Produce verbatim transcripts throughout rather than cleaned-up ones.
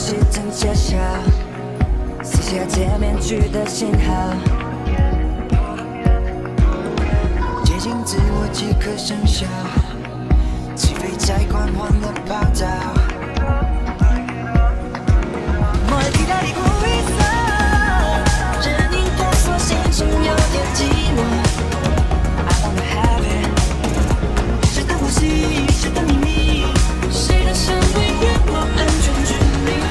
西正揭晓，撕下贴面具的信号，接近自我即可生效，起飞在缓缓的跑道。뭘 기다리고 있어人应该说心中有点寂寞 I wanna have it 谁的呼吸谁的秘密谁的香味越过安全距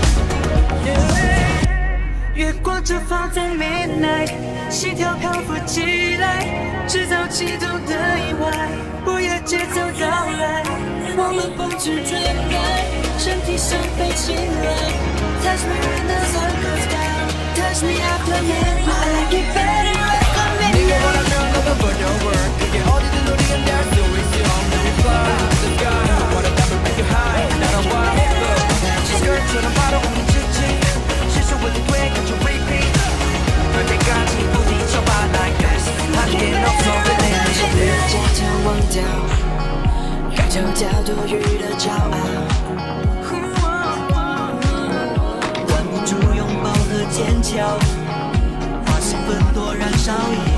离月光就放在 midnight 心跳漂浮起来制造嫉妒的意外不要节奏到来我们不知追赶身体像飞起来Touch me when the sun goes down Touch me after midnight I like it better like a midnight 네가 원하면 너도 burn work 그게 어디든 우리가 날 수 있어 Let me fly to the sky Wanna never make you high 날아와 Skirt처럼 바로 우리 직진 실수해도 돼 catch a repeat 널 때까지 부딪혀봐 like this 한계는 없어 believe 街头忘掉感受到多余的骄傲坚强，把兴奋多燃烧一